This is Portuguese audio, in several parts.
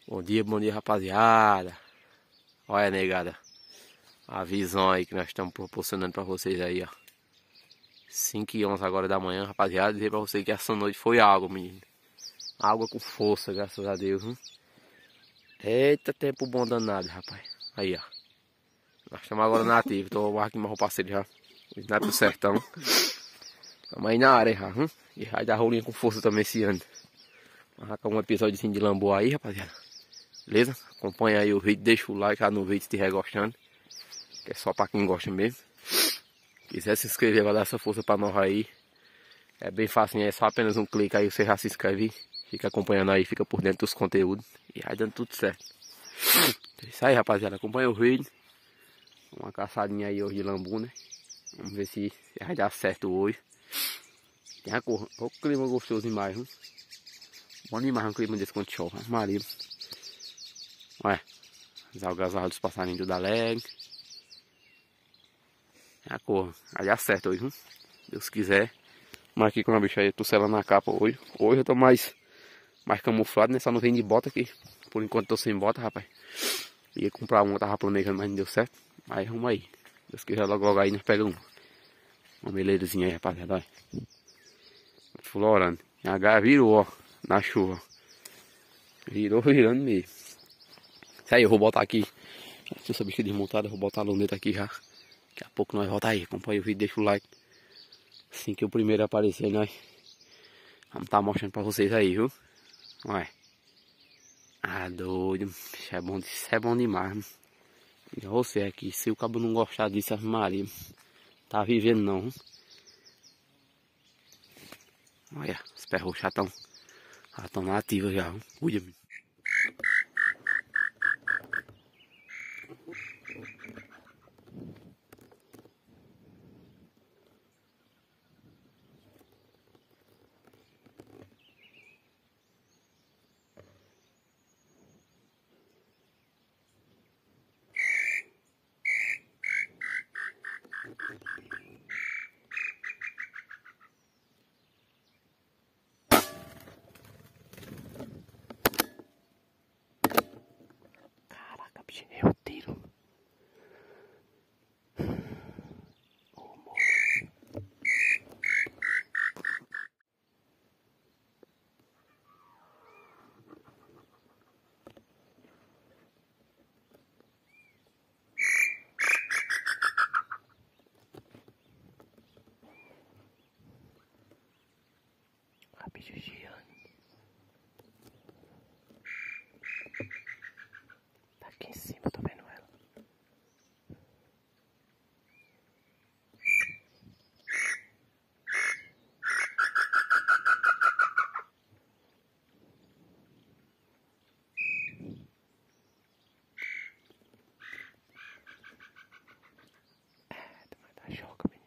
Bom dia, rapaziada. Olha, negada, a visão aí que nós estamos proporcionando pra vocês aí, ó. 5h11 agora da manhã, rapaziada. Dizer pra vocês que essa noite foi água, menino. Água com força, graças a Deus, hein? Eita, tempo bom danado, rapaz. Aí, ó. Nós estamos agora na ativa. Tô aqui meu parceiro já. Não é pro sertão. Estamos aí na área já, hein? E vai dar rolinha com força também esse ano. Marcar um episódio assim de lambu aí, rapaziada. Beleza? Acompanha aí o vídeo, deixa o like lá no vídeo se estiver gostando. Que é só pra quem gosta mesmo. Quiser se inscrever, vai dar essa força pra nós aí. É bem fácil, é só apenas um clique aí, você já se inscreve. Fica acompanhando aí, fica por dentro dos conteúdos. E vai dando tudo certo. É isso aí, rapaziada. Acompanha o vídeo. Uma caçadinha aí hoje de lambu, né? Vamos ver se vai dar certo hoje. Tem a cor. Olha o clima gostoso demais, viu? Bom demais um clima desse quando chove. Maria. Olha. As algazarras dos passarinhos tudo alegre. É a cor. Vai dar certo hoje, viu? Deus quiser. Mas aqui com a bicha aí, tô selando a capa hoje. Hoje eu tô mais camuflado, né? Só não vem de bota aqui. Por enquanto tô sem bota, rapaz. Ia comprar uma, tava planejando, mas não deu certo. Aí arruma aí. Deus quiser logo aí nós pegamos uma meleirazinha aí, rapaziada. Olha. Florando. A H virou, ó. Na chuva. Virando mesmo. Isso aí, eu vou botar aqui. Se essa bicha desmontada, eu vou botar a luneta aqui já. Daqui a pouco nós volta aí. Acompanha o vídeo, deixa o like. Assim que o primeiro aparecer, nós vamos estar mostrando pra vocês aí, viu? Olha. Ah, doido. Isso é bom demais. E você aqui, se o cabo não gostar disso, Maria, tá vivendo não. Viu? Olha, os pés roxos já estão na ativa já. Viu? Cuida, menino. Caraca, bicho, eu tiro. A bicho girando. Tá aqui em cima, tô vendo ela. Vai dar choque, menino.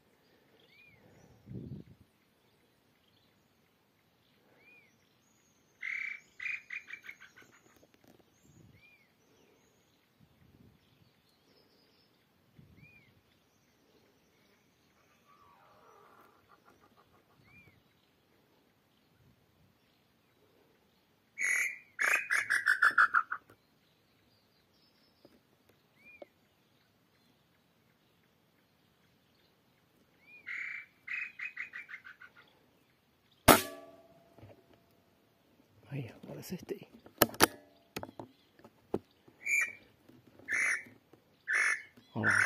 Aí, agora acertei. Olha lá.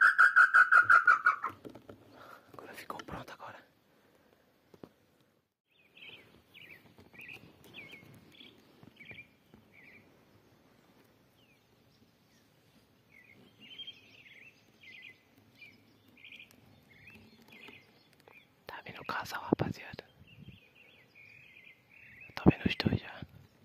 Agora ficou pronto agora. Tá vendo o casal, rapaziada? Tô vendo os dois já.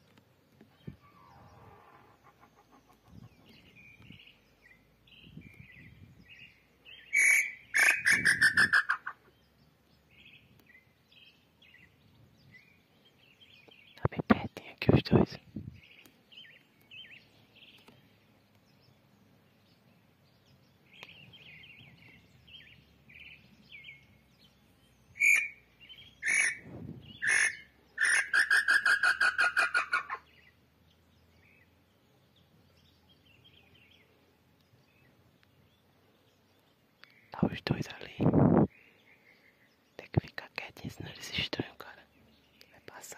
Tá bem pertinho aqui os dois. os dois ali. Tem que ficar quietinho, senão eles se estranham, cara. Vai passar.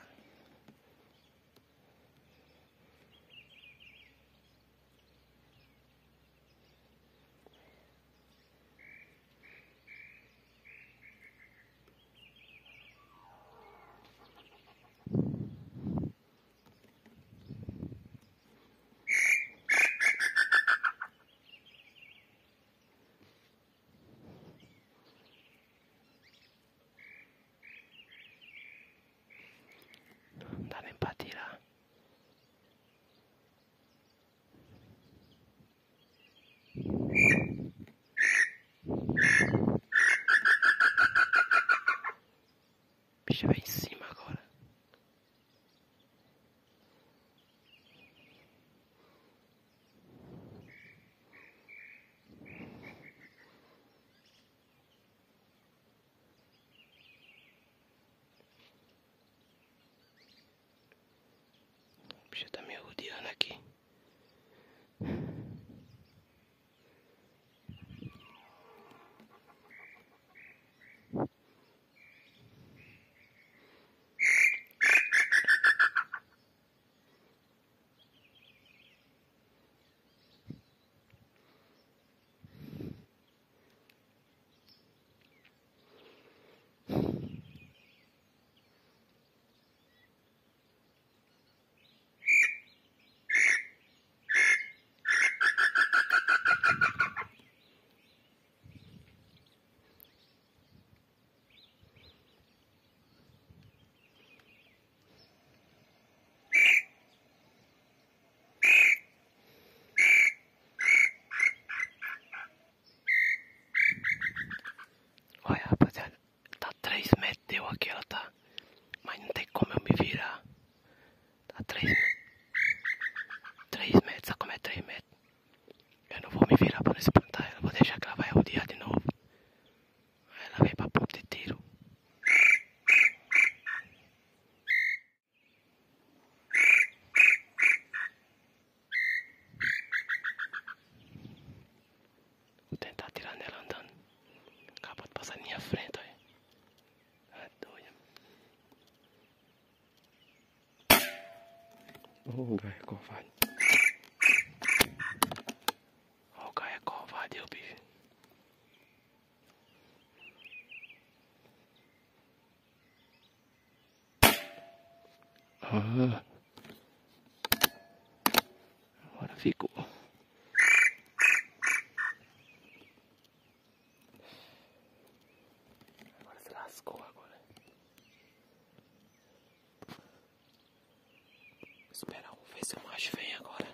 Não dá nem pra tirar. O bicho vai em cima agora. O bicho tá me rodeando aqui. Olha, rapaziada, tá 3 metros deu aqui, ela tá. Mas não tem como eu me virar. Tá 3 metros, sabe como é 3 metros? Eu não vou me virar pra não espantar ela, vou deixar que ela vai rodear de novo. Aí ela vem pra ponta de tiro. Vou tentar atirar nela andando. Acabou de passar na minha frente, olha. É doido. O Gaia é covarde. O Gaia é covarde, o bicho. Agora ficou. Agora se lascou agora. Espera, vamos ver se o macho vem agora.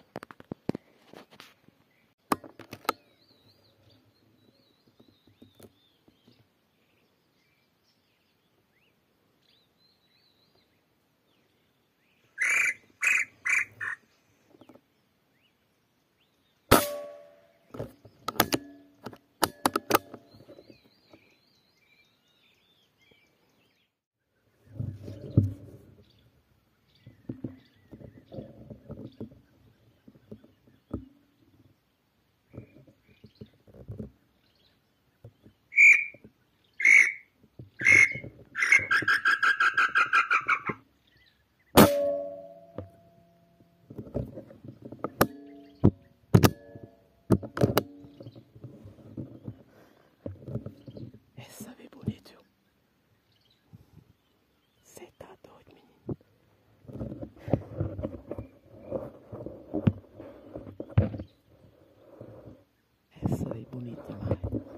Essa vê bonito, viu? Cê tá doido, menino. Essa aí bonita demais.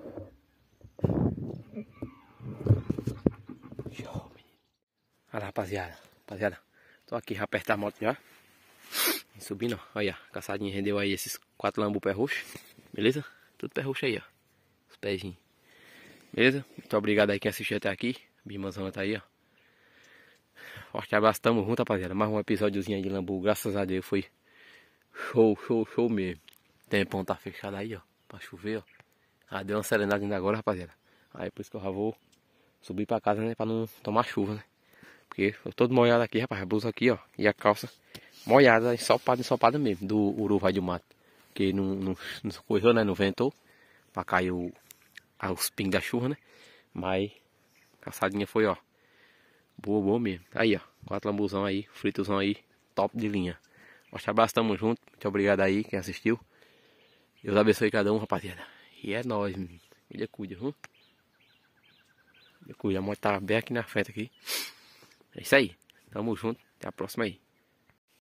Show, menino. Olha lá, rapaziada. Rapaziada, tô aqui, já apertar a moto já. E subindo, ó. Olha, a caçadinha rendeu aí esses 4 lambu pé roxo. Beleza? Tudo pé roxo aí, ó. Os pezinhos. Beleza? Muito obrigado aí quem assistiu até aqui. A minha irmãzona tá aí, ó. Forte abraço, tamo junto, rapaziada. Mais um episódiozinho aí de lambu. Graças a Deus foi show, show, show mesmo. O tempão tá fechado aí, ó. Pra chover, ó. Ah, deu uma serenada ainda agora, rapaziada. Aí por isso que eu já vou subir pra casa, né? Pra não tomar chuva, né? Porque eu tô todo molhado aqui, rapaz. A blusa aqui, ó. E a calça molhada, ensopada mesmo. Do uruva do mato. Porque não correu, né? Não ventou. Pra cair os pingos da chuva, né? Mas a caçadinha foi, ó, boa mesmo. Aí, ó, 4 lambuzão aí, fritozão aí, top de linha. Forte abraço, tamo junto. Muito obrigado aí quem assistiu. Deus abençoe cada um, rapaziada. E é nóis, menino. Cuida, viu? Cuida, a moto tá bem aqui na frente aqui. É isso aí. Tamo junto. Até a próxima aí.